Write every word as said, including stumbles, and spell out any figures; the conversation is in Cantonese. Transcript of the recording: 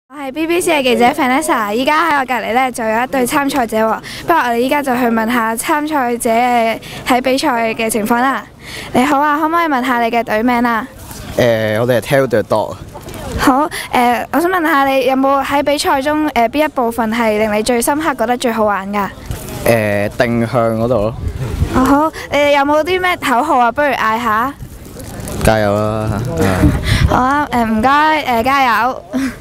我係 B B C 嘅記者 Vanessa， 依家喺我隔離呢就有一對參賽者喎，不如我哋依家就去問下參賽者喺比賽嘅情況啦。你好啊，可唔可以問下你嘅隊名啊？ 誒、呃，我哋係 Tell the Dog。 好，誒、呃，我想問下你有冇喺比賽中誒邊、呃、一部分係令你最深刻、覺得最好玩㗎？誒、 呃，定向嗰度咯。 哦好，你哋有冇啲咩口號啊？不如嗌下。 加油啦！ 好啊，誒唔該，誒加油。